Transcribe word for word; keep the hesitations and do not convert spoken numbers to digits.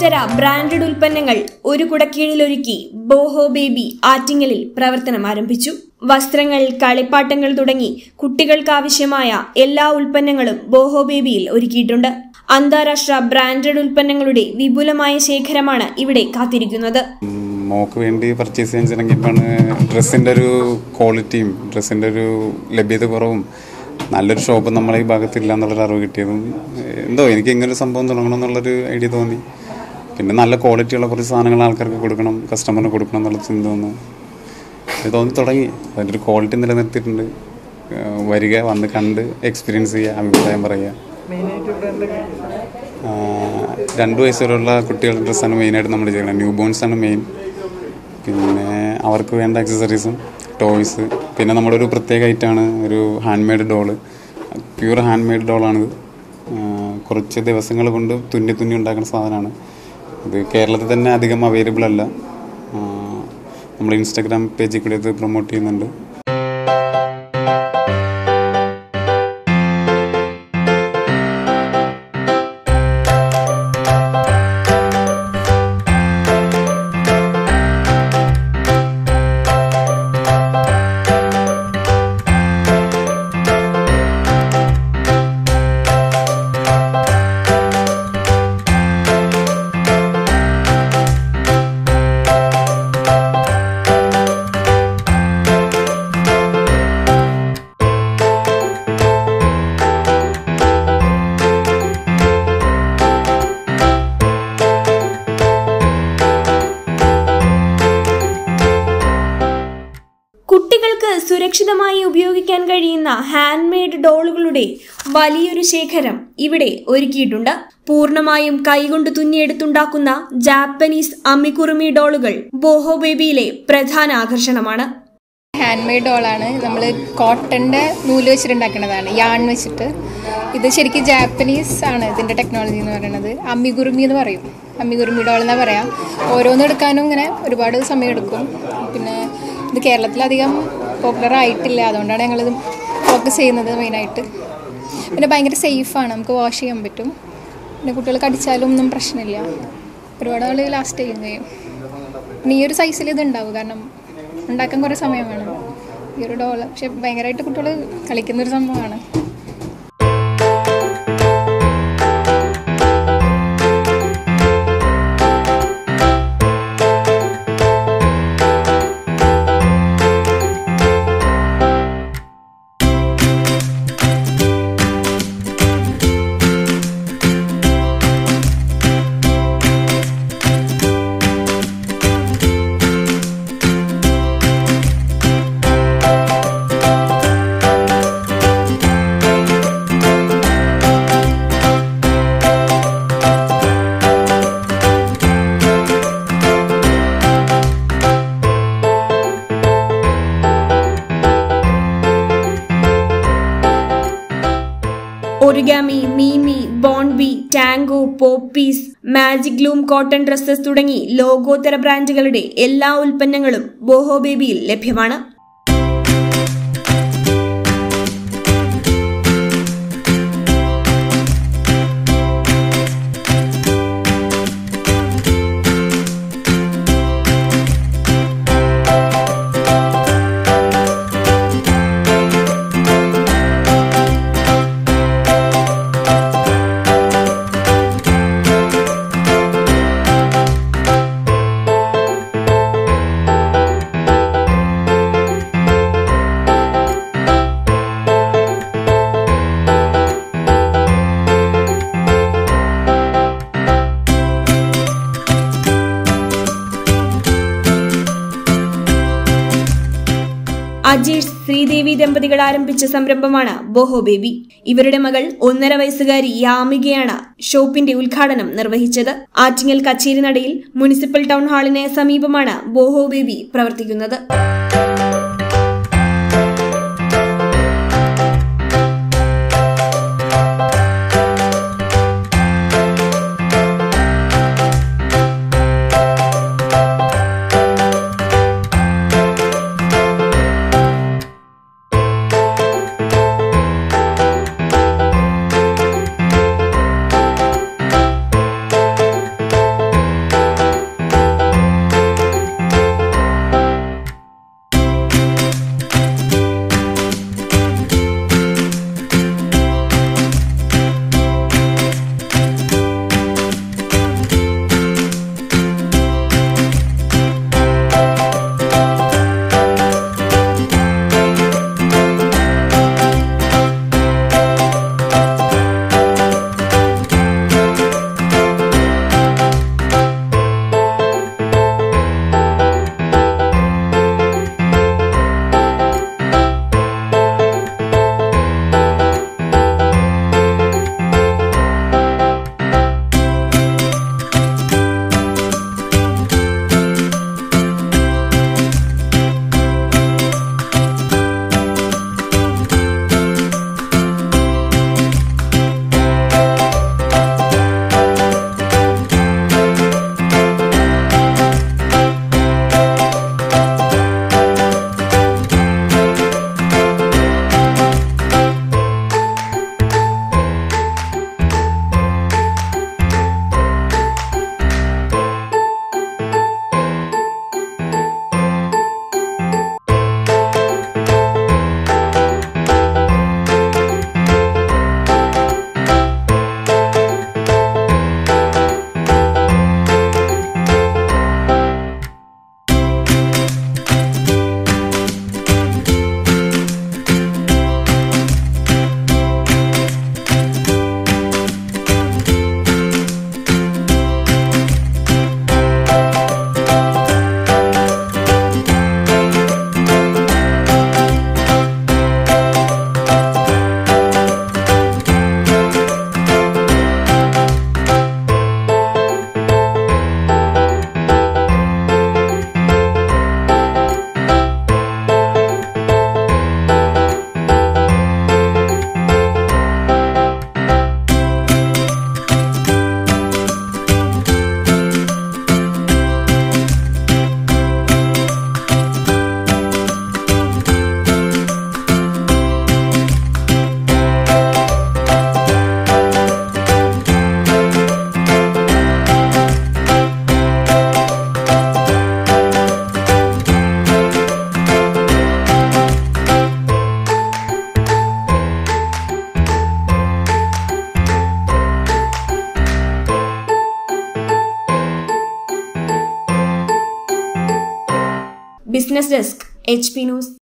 ലോകോത്തര ബ്രാൻഡഡ് ഉൽപ്പന്നങ്ങൾ ഒരു കുടക്കീഴിലൊരുക്കി ബോഹോ ബേബി ആറ്റിങ്ങലിൽ പ്രവർത്തനം ആരംഭിച്ചു. വസ്ത്രങ്ങൾ, കളിപ്പാട്ടങ്ങൾ തുടങ്ങി കുട്ടികൾക്കാവശ്യമായ എല്ലാ ഉൽപ്പന്നങ്ങളും ബോഹോ ബേബിയിൽ ഒരുക്കിയിട്ടുണ്ട്. അന്താരാഷ്ട്ര ബ്രാൻഡഡ് ഉൽപ്പന്നങ്ങളുടെ വിപുലമായ ശേഖരമാണ് ഇവിടെ കാത്തിരിക്കുന്നത്. മോക്ക് വേണ്ടി പർച്ചേസ് ചെയ്യാൻ ചെന്നെങ്കിലാണ് ഡ്രസ്സിൻ്റെ ഒരു ക്വാളിറ്റിയും ഡ്രസ്സിൻ്റെ ഒരു ലഭ്യത കുറവും നല്ലൊരു ഷോപ്പ് നമ്മളെ ഈ ഭാഗത്തില്ല എന്നുള്ളൊരു അറിവ് കിട്ടിയതും എന്തോ എനിക്ക് ഇങ്ങനൊരു സംഭവം തുടങ്ങണം എന്നുള്ളൊരു ഐഡിയ തോന്നി. പിന്നെ നല്ല ക്വാളിറ്റിയുള്ള കുറച്ച് സാധനങ്ങൾ ആൾക്കാർക്ക് കൊടുക്കണം, കസ്റ്റമറിന് കൊടുക്കണം എന്നുള്ള ചിന്ത തോന്നുന്നു. ഇത് തോന്നി തുടങ്ങി. അതിൻ്റെ ഒരു ക്വാളിറ്റി നിലനിർത്തിയിട്ടുണ്ട്. വരിക, വന്ന് കണ്ട് എക്സ്പീരിയൻസ് ചെയ്യുക, അഭിപ്രായം പറയുക. രണ്ട് വയസ്സ് വരെയുള്ള കുട്ടികളുടെ ഡ്രസ്സാണ് മെയിനായിട്ട് നമ്മൾ ചെയ്യുന്നത്. ന്യൂ ബോൺസാണ് മെയിൻ. പിന്നെ അവർക്ക് വേണ്ട ആക്സസറീസും ടോയ്സ്. പിന്നെ നമ്മുടെ ഒരു പ്രത്യേക ഐറ്റമാണ് ഒരു hand made doll. Pure hand made ഡോളാണിത്. കുറച്ച് ദിവസങ്ങൾ കൊണ്ട് തുന്നി തുന്നി ഉണ്ടാക്കുന്ന സാധനമാണ്. ഇത് കേരളത്തിൽ തന്നെ അധികം അവൈലബിൾ അല്ല. നമ്മൾ ഇൻസ്റ്റാഗ്രാം പേജിൽ കൂടി ഇത് പ്രൊമോട്ട് ചെയ്യുന്നുണ്ട്. കുട്ടികൾക്ക് സുരക്ഷിതമായി ഉപയോഗിക്കാൻ കഴിയുന്ന ഹാൻഡ് മെയ്ഡ് ഡോളുകളുടെ വലിയൊരു ശേഖരം ഇവിടെ ഒരുക്കിയിട്ടുണ്ട്. പൂർണ്ണമായും കൈകൊണ്ട് തുന്നിയെടുത്തുണ്ടാക്കുന്ന ജാപ്പനീസ് അമ്മിക്കുറുമി ഡോളുകൾ ബോഹോ ബേബിയിലെ പ്രധാന ആകർഷണമാണ്. ഹാൻഡ് മെയ്ഡ് ഡോളാണ്. നമ്മൾ കോട്ടൻ്റെ നൂല് വെച്ചിട്ടുണ്ടാക്കുന്നതാണ്, യാൺ വെച്ചിട്ട്. ഇത് ശരിക്കും ജാപ്പനീസ് ആണ് ഇതിൻ്റെ ടെക്നോളജി എന്ന് പറയുന്നത്. അമ്മിഗുറുമി എന്ന് പറയും, അമ്മിഗുറുമി ഡോൾ എന്നാ പറയാം. ഓരോന്നും എടുക്കാനും ഇങ്ങനെ ഒരുപാട് സമയം എടുക്കും. പിന്നെ ഇത് കേരളത്തിലധികം പോപ്പുലർ ആയിട്ടില്ല, അതുകൊണ്ടാണ് ഞങ്ങളിത് ഫോക്കസ് ചെയ്യുന്നത് മെയിനായിട്ട്. പിന്നെ ഭയങ്കര സേഫാണ്, നമുക്ക് വാഷ് ചെയ്യാൻ പറ്റും. പിന്നെ കുട്ടികൾ കടിച്ചാലും ഒന്നും പ്രശ്നമില്ല, ഒരുപാട് ആൾ ലാസ്റ്റ് ചെയ്യും ചെയ്യും. പിന്നെ ഈ ഒരു സൈസിൽ ഇത് ഉണ്ടാവും, കാരണം ഉണ്ടാക്കാൻ കുറേ സമയം വേണം ഈ ഒരു ഡോൾ. പക്ഷെ ഭയങ്കരമായിട്ട് കുട്ടികൾ കളിക്കുന്നൊരു സംഭവമാണ്. ഒറിഗാമി, മീമി, ബോൺബി, tango, poppies, magic loom cotton dresses തുടങ്ങി ലോകോത്തര ബ്രാൻഡുകളുടെ എല്ലാ ഉൽപ്പന്നങ്ങളും ബോഹോ ബേബിയിൽ ലഭ്യമാണ്. അജീഷ്, ശ്രീദേവി ദമ്പതികൾ ആരംഭിച്ച സംരംഭമാണ് ബോഹോ ബേബി. ഇവരുടെ മകൾ ഒന്നര വയസ്സുകാരി യാമികയാണ് ഷോപ്പിന്റെ ഉദ്ഘാടനം നിർവഹിച്ചത്. ആറ്റിങ്ങൽ കച്ചേരി നടയിൽ മുനിസിപ്പൽ ടൗൺ ഹാളിന് സമീപമാണ് ബോഹോ ബേബി പ്രവർത്തിക്കുന്നത്. Business desk, H P news.